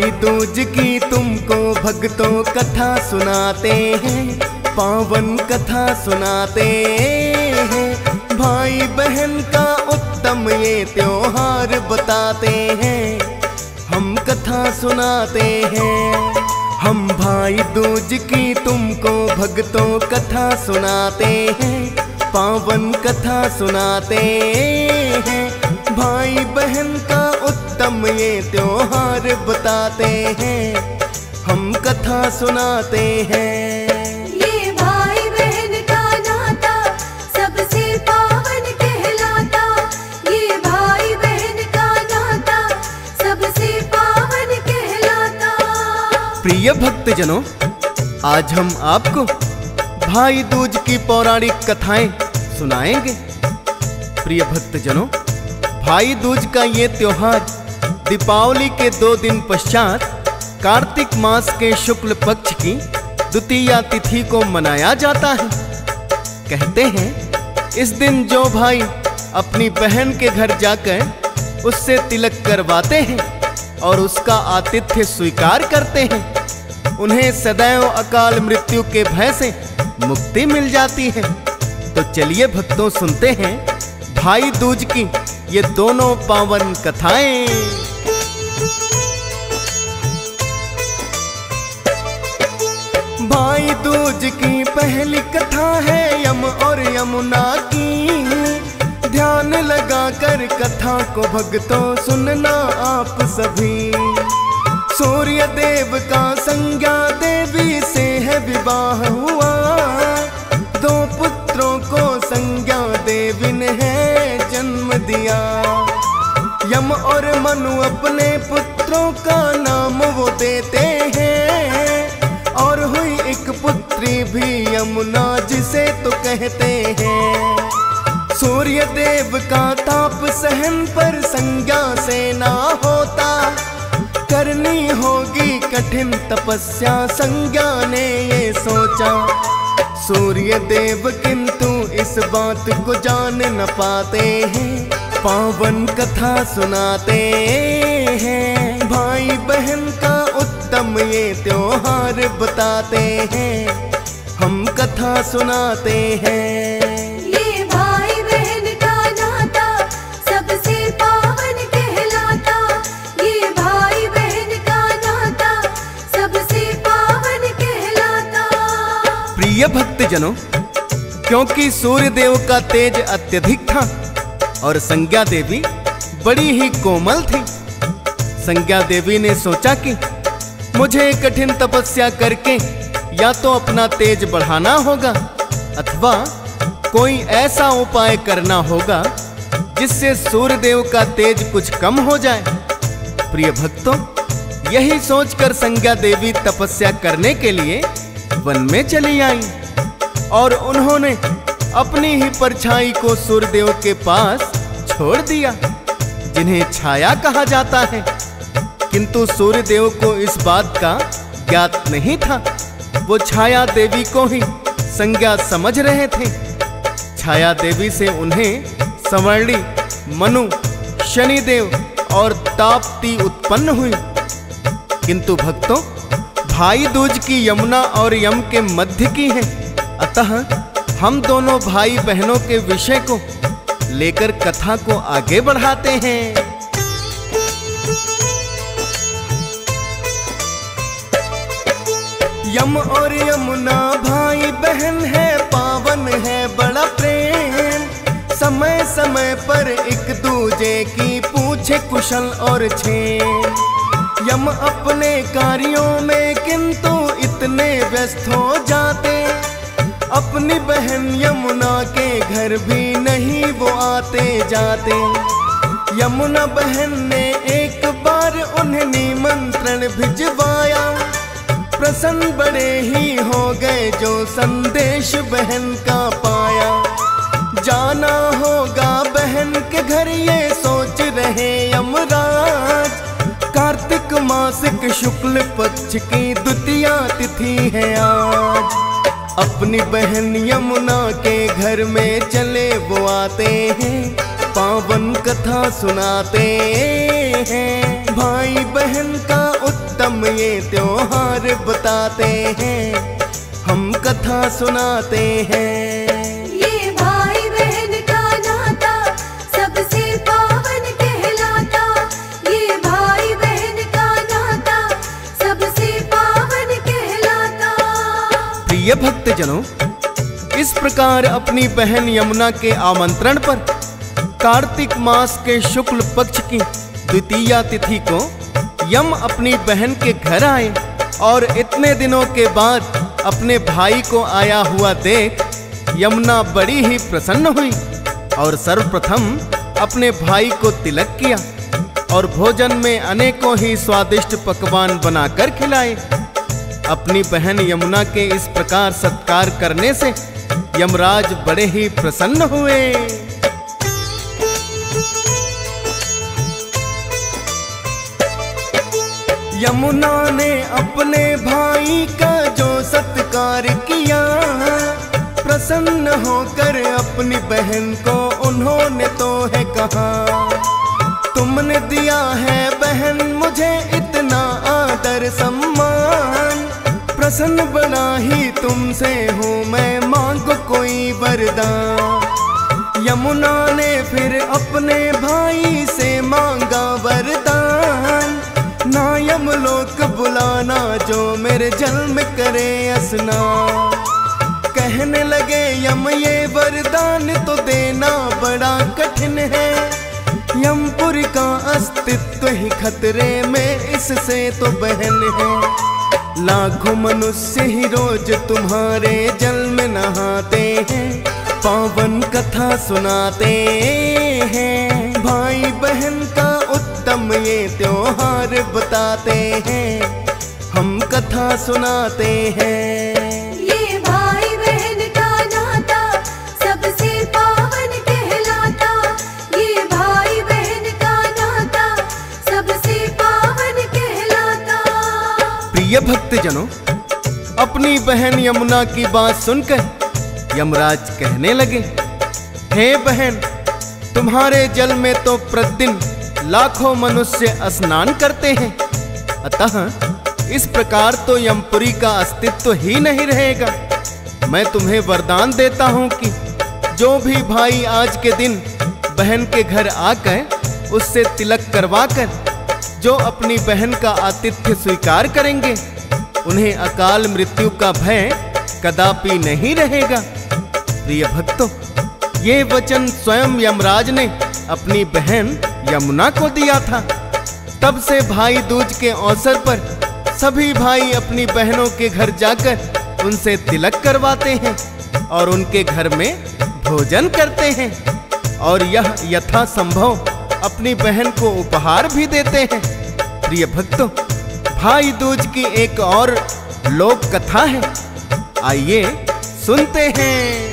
भाई दूज की तुमको भक्तों कथा सुनाते हैं, पावन कथा सुनाते हैं। भाई बहन का उत्तम ये त्योहार बताते हैं, हम कथा सुनाते हैं। हम भाई दूज की तुमको भक्तों कथा सुनाते हैं, पावन कथा सुनाते हैं। भाई बहन का उत्तम ये त्योहार बताते हैं, हम कथा सुनाते हैं। ये भाई बहन का नाता सबसे पावन कहलाता, ये भाई बहन का नाता सबसे पावन कहलाता। प्रिय भक्तजनों, आज हम आपको भाई दूज की पौराणिक कथाएं सुनाएंगे। प्रिय भक्तजनों, भाई दूज का ये त्योहार दीपावली के 2 दिन पश्चात कार्तिक मास के शुक्ल पक्ष की द्वितीया तिथि को मनाया जाता है। कहते हैं इस दिन जो भाई अपनी बहन के घर जाकर उससे तिलक करवाते हैं और उसका आतिथ्य स्वीकार करते हैं, उन्हें सदैव अकाल मृत्यु के भय से मुक्ति मिल जाती है। तो चलिए भक्तों, सुनते हैं भाई दूज की ये दोनों पावन कथाएं। भाई दूज की पहली कथा है यम और यमुना की। ध्यान लगाकर कथा को भक्तों सुनना आप सभी। सूर्य देव का संज्ञा देवी से है विवाह हुआ, 2 पुत्रों को संज्ञा देवी ने है जन्म दिया। यम और मनु अपने पुत्रों का नाम वो देते हैं, और हुई एक पुत्री भी यमुना जिसे तो कहते हैं। सूर्य देव का ताप सहन पर संज्ञा से ना होता, करनी होगी कठिन तपस्या संज्ञा ने ये सोचा। सूर्य देव किंतु इस बात को जान न पाते हैं, पावन कथा सुनाते हैं। भाई बहन का उत्तम ये त्योहार बताते हैं, हम कथा सुनाते हैं। ये भाई बहन का नाता सबसे पावन कहलाता, ये भाई बहन का नाता सबसे पावन कहलाता। प्रिय भक्तजनों, क्योंकि सूर्य देव का तेज अत्यधिक था और संज्ञा देवी बड़ी ही कोमल थी, संज्ञा देवी ने सोचा कि मुझे कठिन तपस्या करके या तो अपना तेज बढ़ाना होगा अथवा कोई ऐसा उपाय करना होगा जिससे सूर्य देव का तेज कुछ कम हो जाए। प्रिय भक्तों, यही सोचकर संज्ञा देवी तपस्या करने के लिए वन में चली आई और उन्होंने अपनी ही परछाई को सूर्यदेव के पास छोड़ दिया, जिन्हें छाया कहा जाता है। किंतु सूर्यदेव को इस बात का ज्ञात नहीं था, वो छाया देवी को ही संज्ञा समझ रहे थे। छाया देवी से उन्हें संवर्णी, मनु, शनिदेव और ताप्ती उत्पन्न हुई। किंतु भक्तों, भाई दूज की यमुना और यम के मध्य की है, अतः हम दोनों भाई बहनों के विषय को लेकर कथा को आगे बढ़ाते हैं। यम और यमुना भाई बहन है, पावन है बड़ा प्रेम। समय समय पर एक दूजे की पूछे कुशल और छेम। यम अपने कार्यों में किंतु इतने व्यस्त हो जाते, अपनी बहन यमुना के घर भी नहीं वो आते जाते। यमुना बहन ने एक बार उन्हें निमंत्रण भिजवाया, प्रसन्न बड़े ही हो गए जो संदेश बहन का पाया। जाना होगा बहन के घर ये सोच रहे यमराज, कार्तिक मासिक शुक्ल पक्ष की द्वितीया तिथि है आज। अपनी बहन यमुना के घर में चले वो आते हैं, पावन कथा सुनाते हैं। भाई बहन का उत्तम उत्तम ये त्योहार बताते हैं, हम कथा सुनाते हैं। ये भाई बहन का नाता सबसे पावन कहलाता, ये भाई बहन का नाता सबसे पावन कहलाता। प्रिय भक्तजनों, इस प्रकार अपनी बहन यमुना के आमंत्रण पर कार्तिक मास के शुक्ल पक्ष की द्वितीया तिथि को यम अपनी बहन के घर आए और इतने दिनों के बाद अपने भाई को आया हुआ देख यमुना बड़ी ही प्रसन्न हुई और सर्वप्रथम अपने भाई को तिलक किया और भोजन में अनेकों ही स्वादिष्ट पकवान बनाकर खिलाए। अपनी बहन यमुना के इस प्रकार सत्कार करने से यमराज बड़े ही प्रसन्न हुए। यमुना ने अपने भाई का जो सत्कार किया, प्रसन्न होकर अपनी बहन को उन्होंने तो है कहा, तुमने दिया है बहन मुझे इतना आदर सम्मान, प्रसन्न बड़ा ही तुमसे हूँ मैं, मांगो कोई वरदान। यमुना ने फिर अपने भाई से मांगा वरदान, ना यमलोक बुलाना जो मेरे जल में करे स्नान। कहने लगे यम ये वरदान तो देना बड़ा कठिन है, यमपुरी का अस्तित्व ही खतरे में इससे तो बहन है। लाखों मनुष्य ही रोज तुम्हारे जल में नहाते हैं, पावन कथा सुनाते हैं, भाई बहन का उत्तम ये त्योहार बताते हैं, हम कथा सुनाते हैं। ये भाई बहन का नाता सबसे पावन कहलाता, ये भाई बहन का नाता सबसे पावन कहलाता। प्रिय भक्तजनों, अपनी बहन यमुना की बात सुनकर यमराज कहने लगे, हे बहन, तुम्हारे जल में तो प्रतिदिन लाखों मनुष्य स्नान करते हैं, अतः इस प्रकार तो यमपुरी का अस्तित्व ही नहीं रहेगा। मैं तुम्हें वरदान देता हूँ कि जो भी भाई आज के दिन बहन के घर आकर उससे तिलक करवाकर जो अपनी बहन का आतिथ्य स्वीकार करेंगे, उन्हें अकाल मृत्यु का भय कदापि नहीं रहेगा। प्रिय भक्तों, ये वचन स्वयं यमराज ने अपनी बहन यमुना को दिया था। तब से भाई दूज के अवसर पर सभी भाई अपनी बहनों के घर जाकर उनसे तिलक करवाते हैं और उनके घर में भोजन करते हैं और यह यथासंभव अपनी बहन को उपहार भी देते हैं। प्रिय भक्तों, भाई दूज की एक और लोक कथा है, आइए सुनते हैं।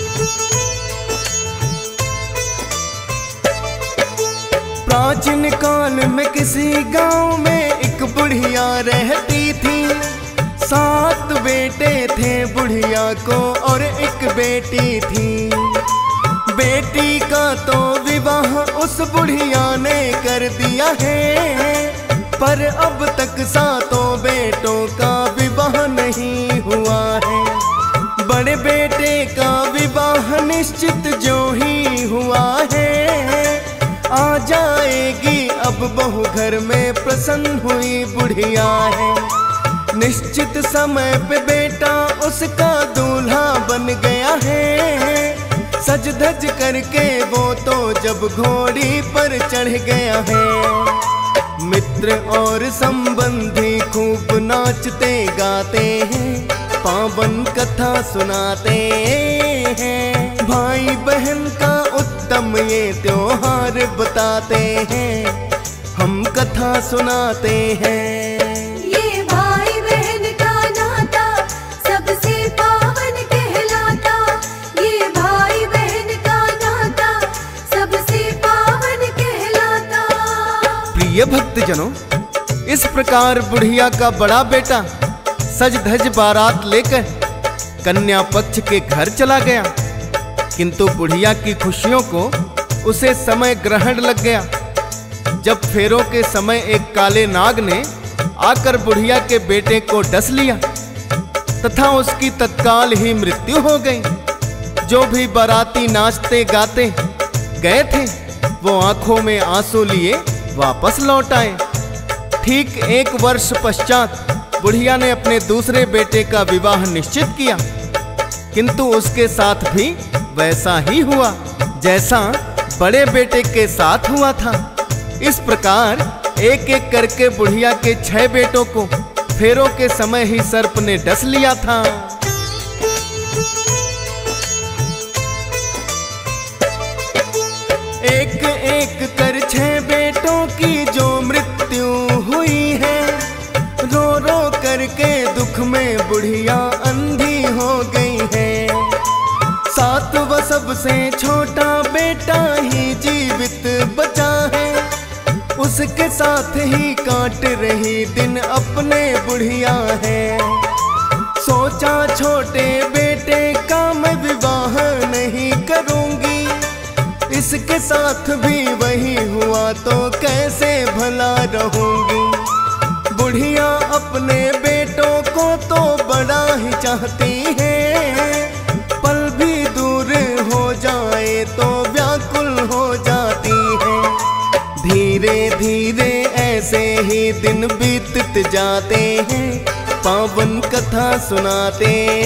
प्राचीन काल में किसी गांव में एक बुढ़िया रहती थी, 7 बेटे थे बुढ़िया को और एक बेटी थी। बेटी का तो विवाह उस बुढ़िया ने कर दिया है, पर अब तक 7 बेटों का विवाह नहीं हुआ है। बड़े बेटे का विवाह निश्चित जो ही हुआ है, आ जाएगी अब बहू घर में प्रसन्न हुई बुढ़िया है। निश्चित समय पे बेटा उसका दूल्हा बन गया है, सज धज करके वो तो जब घोड़ी पर चढ़ गया है। मित्र और संबंधी खूब नाचते गाते हैं, पावन कथा सुनाते हैं, भाई बहन का उत्तम ये त्योहार बताते हैं, हम कथा सुनाते हैं। ये भाई बहन का नाता सबसे पावन कहलाता, ये भाई बहन का नाता सबसे पावन कहलाता। प्रिय भक्तजनों, इस प्रकार बुढ़िया का बड़ा बेटा सज धज बारात लेकर कन्या पक्ष के घर चला गया, किंतु बुढ़िया की खुशियों को उसे समय ग्रहण लग गया। जब फेरों के समय एक काले नाग ने आकर बुढ़िया के बेटे को डस लिया तथा उसकी तत्काल ही मृत्यु हो गई। जो भी बाराती नाचते गाते गए थे वो आंखों में आंसू लिए वापस लौट आए। ठीक 1 वर्ष पश्चात बुढ़िया ने अपने दूसरे बेटे का विवाह निश्चित किया, किंतु उसके साथ भी वैसा ही हुआ जैसा बड़े बेटे के साथ हुआ था। इस प्रकार एक एक करके बुढ़िया के 6 बेटों को फेरों के समय ही सर्प ने डस लिया था। एक एक कर 6 बेटों की जो मृत्यु हुई है, रो रो करके दुख में बुढ़िया अंधी हो गई है। 7वां सबसे छोटा बेटा ही जीवित बचा है, उसके साथ ही काट रही दिन अपने बुढ़िया है। सोचा छोटे बेटे का मैं विवाह नहीं करूंगी, इसके साथ भी वही हुआ तो कैसे भला रहूंगी। बुढ़िया अपने बेटों को तो बड़ा ही चाहती है, पल भी दूर हो जाए तो व्याकुल हो जाती है। धीरे धीरे ऐसे ही दिन बीतते जाते हैं, पावन कथा सुनाते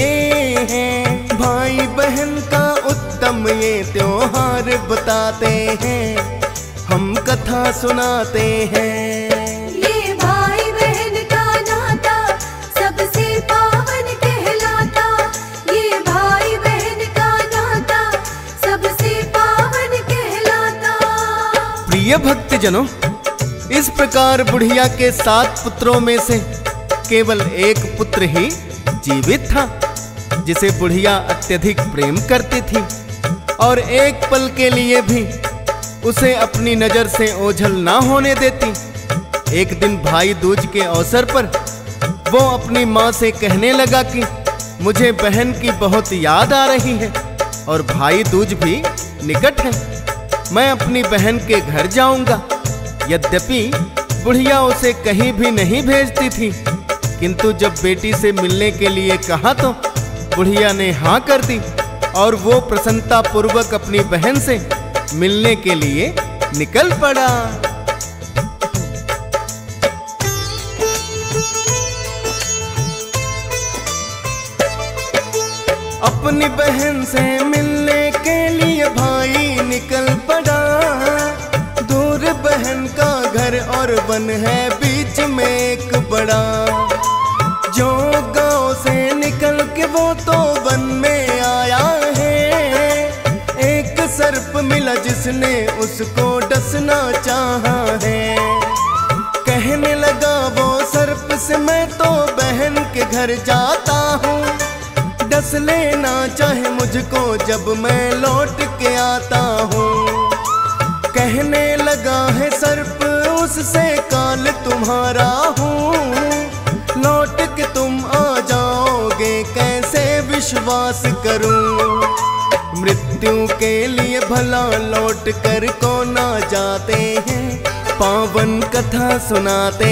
हैं। भाई बहन का उत्तम ये त्योहार बताते हैं, हम कथा सुनाते हैं। ये भाई बहन का नाता सबसे पावन कहलाता, ये भाई बहन का नाता सबसे पावन कहलाता। प्रिय भक्तजनों, इस प्रकार बुढ़िया के 7 पुत्रों में से केवल एक पुत्र ही जीवित था, जिसे बुढ़िया अत्यधिक प्रेम करती थी और एक पल के लिए भी उसे अपनी नजर से ओझल ना होने देती। एक दिन भाई दूज के अवसर पर वो अपनी माँ से कहने लगा कि मुझे बहन की बहुत याद आ रही है और भाई दूज भी निकट है, मैं अपनी बहन के घर जाऊंगा। यद्यपि बुढ़िया उसे कहीं भी नहीं भेजती थी, किंतु जब बेटी से मिलने के लिए कहा तो बुढ़िया ने हाँ कर दी और वो प्रसन्नता पूर्वक अपनी बहन से मिलने के लिए निकल पड़ा। अपनी बहन से मिलने के लिए भाई निकल पड़ा। दूर बहन का घर और वन है बीच में एक बड़ा। जो गांव से निकल के वो तो वन में आया है, एक सर्प मिला जिसने उसको डसना चाहा है। कहने लगा वो सर्प से मैं तो बहन के घर जाता हूँ, डस लेना चाहे मुझको जब मैं लौट के आता हूँ। कहने लगा है सर्प उससे काल तुम्हारा हूँ, लौट के तुम आ जाओगे कैसे विश्वास करूं। मृत्यु के लिए भला लौट कर को ना जाते हैं, पावन कथा सुनाते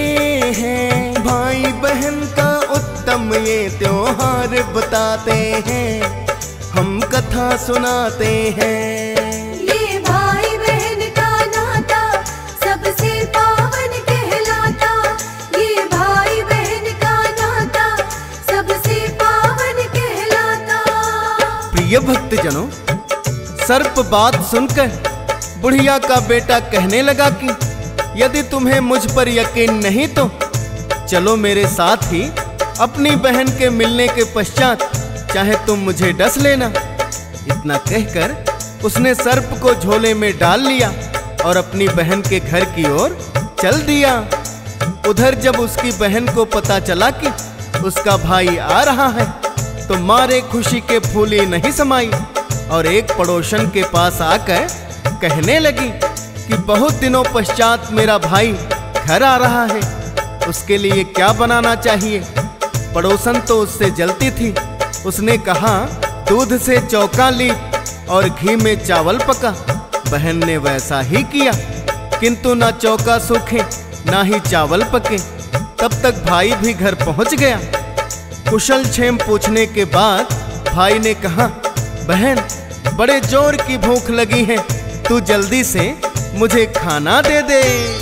हैं। भाई बहन का उत्तम ये त्योहार बताते हैं, हम कथा सुनाते हैं। ये भाई बहन का नाता सबसे पावन कहलाता, ये भाई बहन का नाता सबसे पावन कहलाता। प्रिय भक्तजनों, सर्प बात सुनकर बुढ़िया का बेटा कहने लगा कि यदि तुम्हें मुझ पर यकीन नहीं तो चलो मेरे साथ ही अपनी बहन के मिलने के पश्चात चाहे तुम मुझे डस लेना। इतना कहकर उसने सर्प को झोले में डाल लिया और अपनी बहन के घर की ओर चल दिया। उधर जब उसकी बहन को पता चला कि उसका भाई आ रहा है तो मारे खुशी के फूली नहीं समाई और एक पड़ोसन के पास आकर कहने लगी कि बहुत दिनों पश्चात मेरा भाई घर आ रहा है, उसके लिए क्या बनाना चाहिए। पड़ोसन तो उससे जलती थी। उसने कहा दूध से चौका ली और घी में चावल पका। बहन ने वैसा ही किया, किंतु ना चौका सूखे ना ही चावल पके। तब तक भाई भी घर पहुंच गया। कुशल क्षेम पूछने के बाद भाई ने कहा, बहन बड़े जोर की भूख लगी है, तू जल्दी से मुझे खाना दे दे।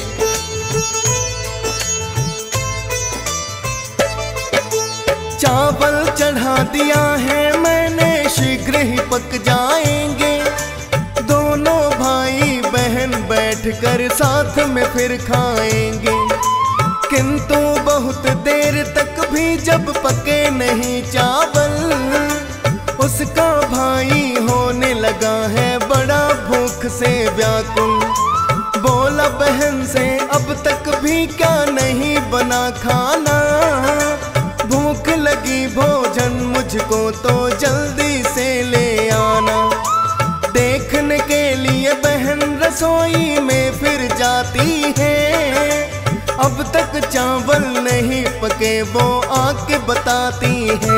चावल चढ़ा दिया है मैंने, शीघ्र ही पक जाएंगे। दोनों भाई बहन बैठकर साथ में फिर खाएंगे। किंतु बहुत देर तक भी जब पके नहीं चावल, उसका भाई होने लगा है बड़ा भूख से व्याकुल। बोला बहन से, अब तक भी क्या नहीं बना खाना, भूख लगी भोजन मुझको तो जल्दी से ले आना। देखने के लिए बहन रसोई में फिर जाती है, अब तक चावल नहीं पके वो आके बताती है।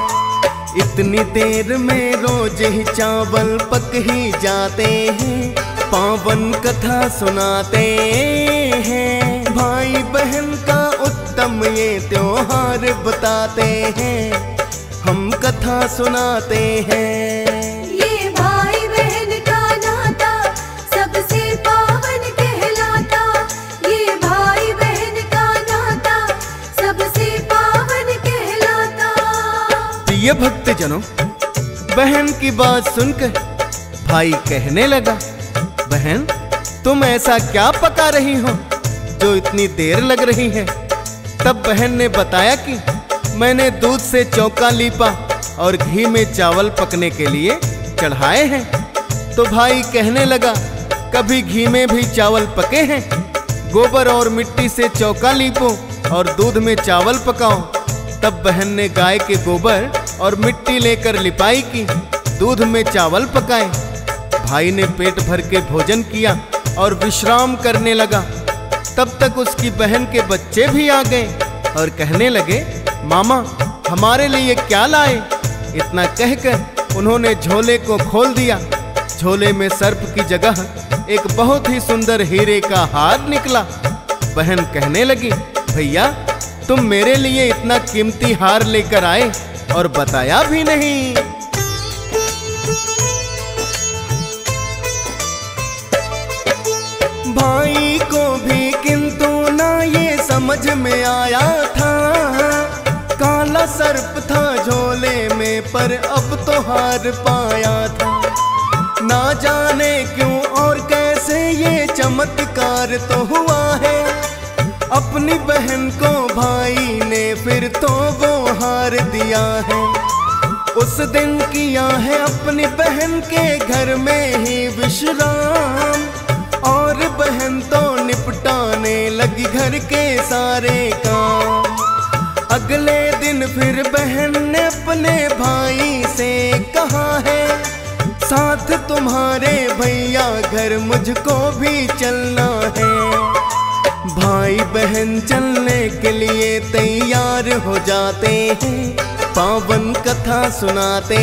इतनी देर में रोज ही चावल पक ही जाते हैं, पावन कथा सुनाते हैं। भाई बहन का उत्तम ये त्योहार बताते हैं, हम कथा सुनाते हैं। ये भाई बहन का नाता सबसे पावन कहलाता। ये भाई बहन का नाता सबसे पावन कहलाता। प्रिय भक्तजनों, बहन की बात सुनकर भाई कहने लगा, बहन तुम ऐसा क्या पका रही हो जो इतनी देर लग रही है। तब बहन ने बताया कि मैंने दूध से चौका लीपा और घी में चावल पकने के लिए चढ़ाए हैं। तो भाई कहने लगा, कभी घी में भी चावल पके हैं? गोबर और मिट्टी से चौका लीपो और दूध में चावल पकाओ। तब बहन ने गाय के गोबर और मिट्टी लेकर लिपाई की, दूध में चावल पकाए। भाई ने पेट भर के भोजन किया और विश्राम करने लगा। तब तक उसकी बहन के बच्चे भी आ गए और कहने लगे, मामा हमारे लिए क्या लाए। इतना कहकर उन्होंने झोले को खोल दिया। झोले में सर्प की जगह एक बहुत ही सुंदर हीरे का हार निकला। बहन कहने लगी, भैया तुम मेरे लिए इतना कीमती हार लेकर आए और बताया भी नहीं। भाई को भी किंतु ना ये समझ में आया था, काला सर्प था झोले में पर अब तो हार पाया था। ना जाने क्यों और कैसे ये चमत्कार तो हुआ है, अपनी बहन को भाई ने फिर तो वो हार दिया है। उस दिन किया है अपनी बहन के घर में ही विश्राम, और बहन तो निपटाने लगी घर के सारे काम। अगले दिन फिर बहन ने अपने भाई से कहा है, साथ तुम्हारे भैया घर मुझको भी चलना है। भाई बहन चलने के लिए तैयार हो जाते हैं, पावन कथा सुनाते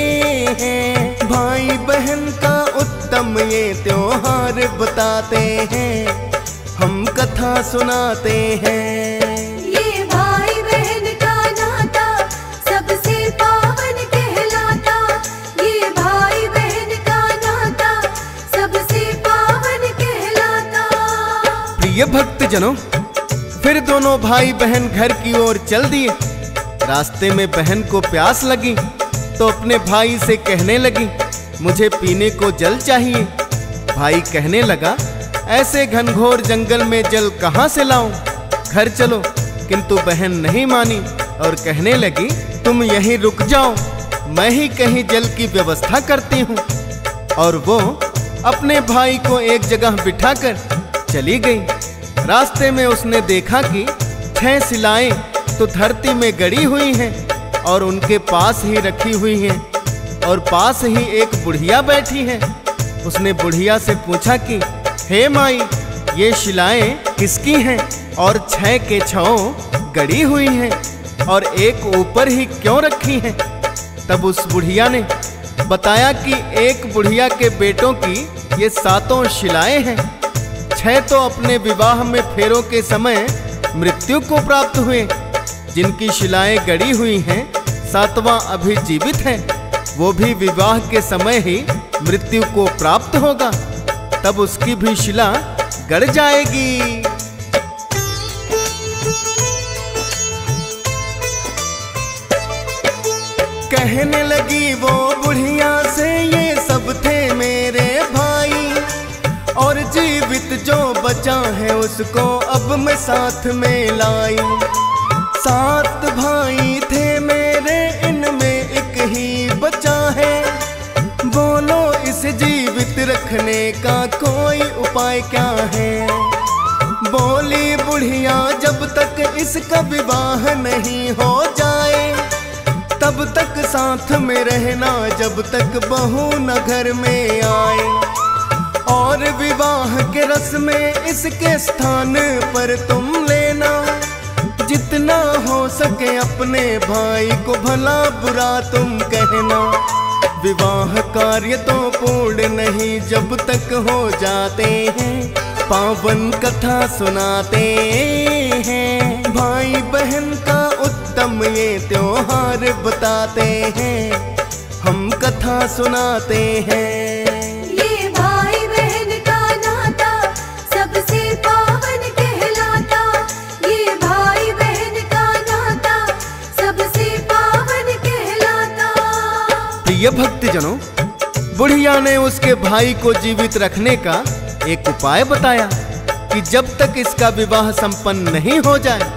हैं। भाई बहन का उत्तम ये त्योहार बताते हैं, हम कथा सुनाते हैं। ये भाई बहन का नाता सबसे पावन कहलाता। ये भाई बहन का नाता सबसे पावन कहलाता। प्रिय भक्तजनों, फिर दोनों भाई बहन घर की ओर चल दिए। रास्ते में बहन को प्यास लगी तो अपने भाई से कहने लगी, मुझे पीने को जल चाहिए। भाई कहने लगा, ऐसे घनघोर जंगल में जल कहाँ से लाऊं, घर चलो। किंतु बहन नहीं मानी और कहने लगी, तुम यहीं रुक जाओ, मैं ही कहीं जल की व्यवस्था करती हूँ। और वो अपने भाई को एक जगह बिठाकर चली गई। रास्ते में उसने देखा कि 6 शिलाएं तो धरती में गड़ी हुई हैं और उनके पास ही रखी हुई हैं, और पास ही एक बुढ़िया बैठी है। उसने बुढ़िया से पूछा कि हे माई, ये शिलाएं किसकी हैं और 6 के 6 गड़ी हुई हैं और एक ऊपर ही क्यों रखी हैं। तब उस बुढ़िया ने बताया कि एक बुढ़िया के बेटों की ये 7 शिलाएं हैं। 6 तो अपने विवाह में फेरों के समय मृत्यु को प्राप्त हुए। जिनकी शिलाएं गड़ी हुई हैं, सातवां अभी जीवित है, वो भी विवाह के समय ही मृत्यु को प्राप्त होगा, तब उसकी भी शिला गड़ जाएगी। कहने लगी वो बुढ़िया से, ये सब थे मेरे भाई, और जीवित जो बचा है उसको अब मैं साथ में लाई। 7 भाई थे मेरे, इनमें एक ही बचा है, बोलो इसे जीवित रखने का कोई उपाय क्या है। बोली बुढ़िया, जब तक इसका विवाह नहीं हो जाए तब तक साथ में रहना, जब तक बहू न घर में आए, और विवाह के रस्म इसके स्थान पर तुम लेना, जितना हो सके अपने भाई को भला बुरा तुम कहना। विवाह कार्य तो पूर्ण नहीं जब तक हो जाते हैं, पावन कथा सुनाते हैं, भाई बहन का उत्तम ये त्योहार बताते हैं, हम कथा सुनाते हैं। ये भाई बहन का नाता सबसे पावन कहलाता, ये भाई बहन का नाता सबसे पावन कहलाता। प्रिय भक्तजनों, बुढ़िया ने उसके भाई को जीवित रखने का एक उपाय बताया कि जब तक इसका विवाह संपन्न नहीं हो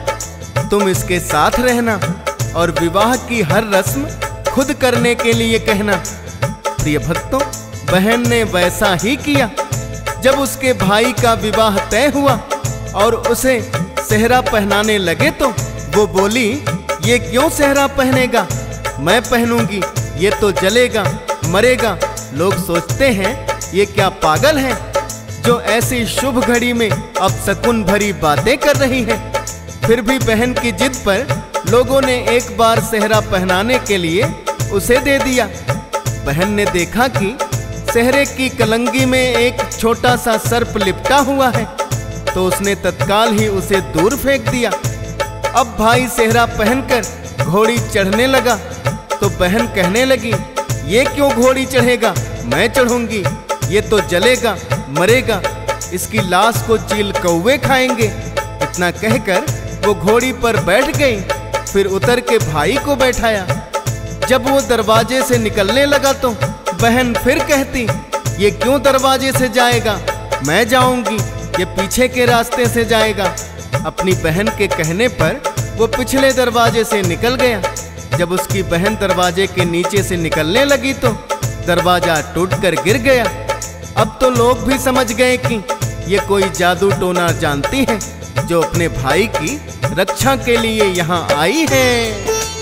जाए तुम इसके साथ रहना और विवाह की हर रस्म खुद करने के लिए कहना। प्रिय भक्तों, बहन ने वैसा ही किया। जब उसके भाई का विवाह तय हुआ और उसे सेहरा पहनाने लगे तो वो बोली, ये क्यों सेहरा पहनेगा, मैं पहनूंगी, ये तो जलेगा मरेगा। लोग सोचते हैं ये क्या पागल है जो ऐसी शुभ घड़ी में अपशकुन भरी बातें कर रही है। फिर भी बहन की जिद पर लोगों ने एक बार सेहरा पहनाने के लिए उसे दे दिया। बहन ने देखा कि सेहरे की कलंगी में एक छोटा सा सर्प लिपटा हुआ है, तो उसने तत्काल ही उसे दूर फेंक दिया। अब भाई सेहरा पहनकर घोड़ी चढ़ने लगा तो बहन कहने लगी, ये क्यों घोड़ी चढ़ेगा, मैं चढ़ूंगी, ये तो जलेगा मरेगा, इसकी लाश को चील कौवे खाएंगे। इतना कहकर वो घोड़ी पर बैठ गई, फिर उतर के भाई को बैठाया। जब वो दरवाजे से निकलने लगा तो बहन फिर कहती, ये क्यों दरवाजे से जाएगा, मैं जाऊंगी, ये पीछे के रास्ते से जाएगा। अपनी बहन के कहने पर वो पिछले दरवाजे से निकल गया। जब उसकी बहन दरवाजे के नीचे से निकलने लगी तो दरवाजा टूटकर गिर गया। अब तो लोग भी समझ गए कि ये कोई जादू टोना जानती है जो अपने भाई की रक्षा के लिए यहाँ आई है।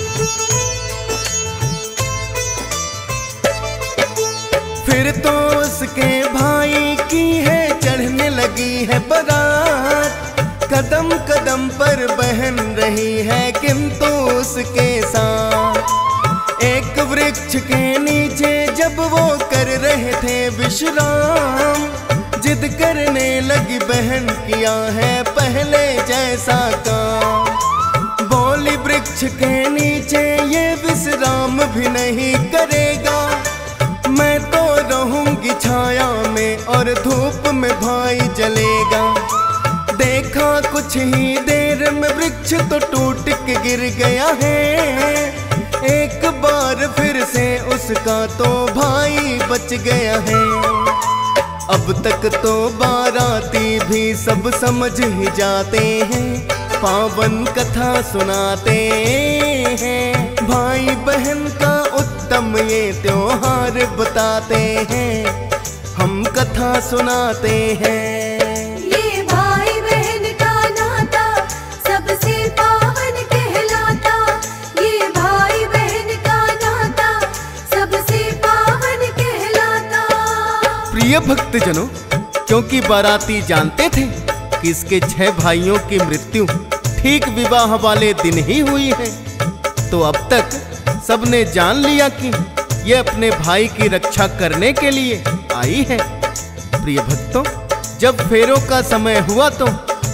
फिर तो उसके भाई की है चढ़ने लगी है बारात, कदम कदम पर बहन रही है किंतु उसके साथ। एक वृक्ष के नीचे जब वो कर रहे थे विश्राम, जिद करने लगी बहन, किया है पहले जैसा काम। बोली वृक्ष के नीचे ये विश्राम भी नहीं करेगा, मैं तो रहूंगी छाया में और धूप में भाई जलेगा। देखा कुछ ही देर में वृक्ष तो टूट के गिर गया है, एक बार फिर से उसका तो भाई बच गया है। अब तक तो बाराती भी सब समझ ही जाते हैं, पावन कथा सुनाते हैं, भाई बहन का उत्तम ये त्योहार बताते हैं, हम कथा सुनाते हैं। ये भाई बहन का नाता सबसे पावन कहलाता, ये भाई बहन का नाता सबसे पावन कहलाता। प्रिय भक्तजनों, क्योंकि बाराती जानते थे कि इसके 6 भाइयों की मृत्यु ठीक विवाह वाले दिन ही हुई है, तो अब तक सबने जान लिया कि यह अपने भाई की रक्षा करने के लिए आई है। प्रिय भक्तों, जब फेरों का समय हुआ तो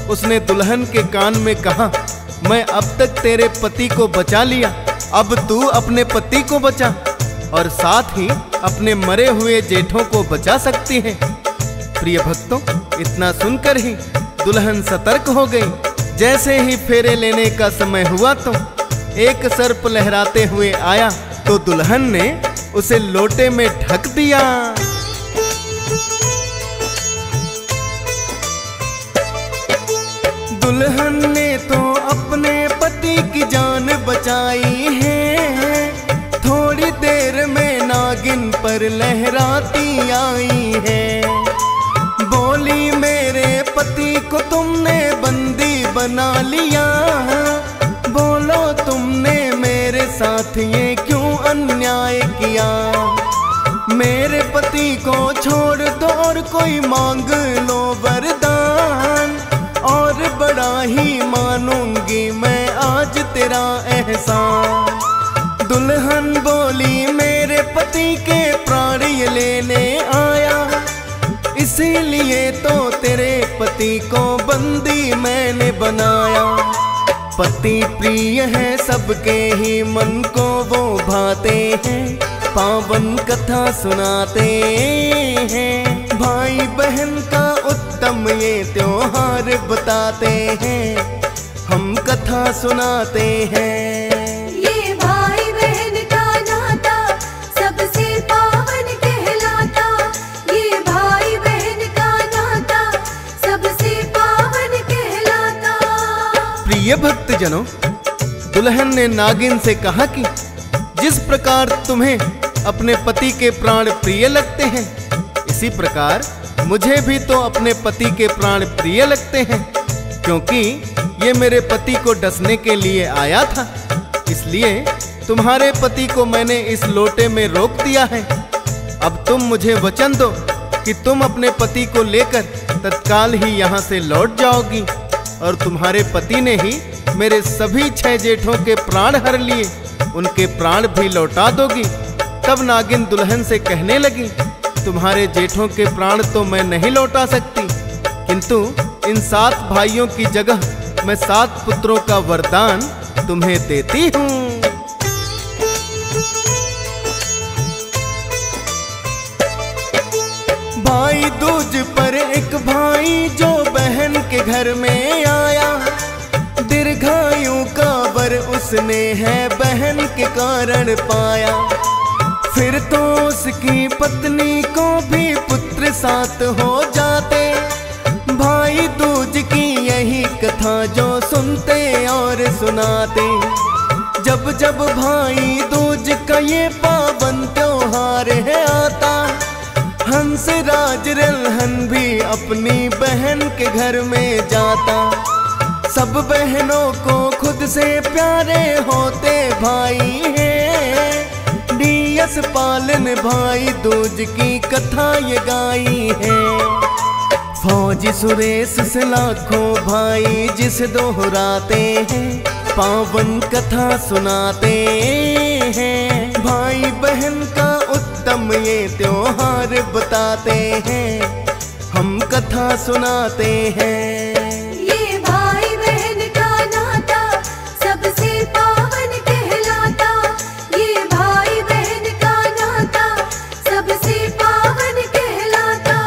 उसने दुल्हन के कान में कहा, मैं अब तक तेरे पति को बचा लिया, अब तू अपने पति को बचा और साथ ही अपने मरे हुए जेठों को बचा सकती है। प्रिय भक्तों, इतना सुनकर ही दुल्हन सतर्क हो गई। जैसे ही फेरे लेने का समय हुआ तो एक सर्प लहराते हुए आया तो दुल्हन ने उसे लोटे में ढक दिया। दुल्हन ने तो अपने पति की जान बचाई है, थोड़ी देर में नागिन पर लहराती आई है। बोली, मेरे पति को तुमने बंदी बना लिया, बोलो तुमने मेरे साथ ये क्यों अन्याय किया। मेरे पति को छोड़ दो और कोई मांग लो वरदान, और बड़ा ही मानूंगी मैं आज तेरा एहसान। दुल्हन बोली, मेरे पति के प्राण ये लेने आया, इसीलिए तो तेरे पति को बंदी मैंने बनाया। पति प्रिय है सबके ही मन को वो भाते हैं, पावन कथा सुनाते हैं। भाई बहन का उत्तम ये त्योहार बताते हैं, हम कथा सुनाते हैं। ये भाई बहन का नाता सबसे पावन कहलाता, ये भाई बहन का नाता सबसे पावन कहलाता। प्रिय भक्तजनों, दुल्हन ने नागिन से कहा कि जिस प्रकार तुम्हें अपने पति के प्राण प्रिय लगते हैं, इसी प्रकार मुझे भी तो अपने पति के प्राण प्रिय लगते हैं, क्योंकि ये मेरे पति को डसने के लिए आया था। इसलिए तुम्हारे पति को मैंने इस लोटे में रोक दिया है। अब तुम मुझे वचन दो कि तुम अपने पति को लेकर तत्काल ही यहाँ से लौट जाओगी, और तुम्हारे पति ने ही मेरे सभी 6 जेठों के प्राण हर लिए, उनके प्राण भी लौटा दोगी। तब नागिन दुल्हन से कहने लगी, तुम्हारे जेठों के प्राण तो मैं नहीं लौटा सकती, किंतु इन 7 भाइयों की जगह मैं 7 पुत्रों का वरदान तुम्हें देती हूँ। भाई दूज पर एक भाई जो बहन के घर में आया, दीर्घायु का वर उसने है बहन के कारण पाया। फिर तो उसकी पत्नी को भी पुत्र 7 हो जाते। भाई दूज की यही कथा जो सुनते और सुनाते। जब जब भाई दूज का ये पावन त्योहार है आता, हंस राज दुल्हन भी अपनी बहन के घर में जाता। सब बहनों को खुद से प्यारे होते भाई हैं, डीएस पालन भाई दूज की कथा ये गाई है। फौजी सुरेश से लाखों भाई जिस दोहराते हैं, पावन कथा सुनाते हैं। भाई बहन का उत्तम ये त्योहार बताते हैं, हम कथा सुनाते हैं। ये भाई बहन का नाता सबसे पावन कहलाता, ये भाई बहन का नाता सबसे पावन कहलाता।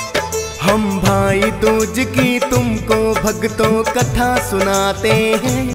हम भाई दूज की तुमको भक्तों कथा सुनाते हैं।